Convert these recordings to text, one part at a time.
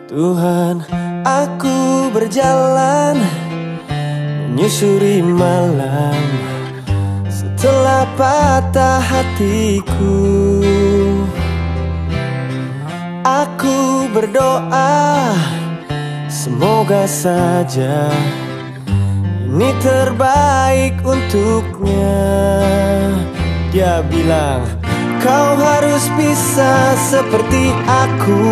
Tuhan, aku berjalan menyusuri malam setelah patah hatiku. Aku berdoa, semoga saja ini terbaik untuknya. Dia bilang, kau harus bisa seperti aku.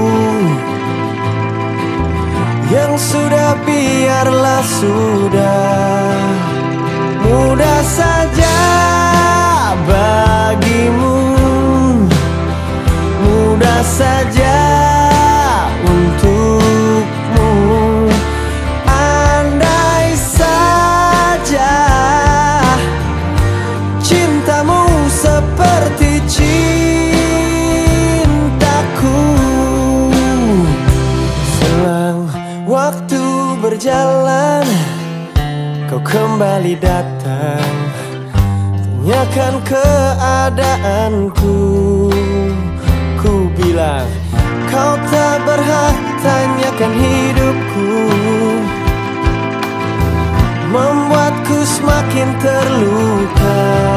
Yang sudah biarlah sudah, mudah saja bagimu, mudah saja untukmu. Andai saja cintamu seperti cintaku. Selang waktu berjalan, kau kembali datang, tanyakan keadaanku. Ku bilang, kau tak berhak tanyakan hidupku, membuatku semakin terluka.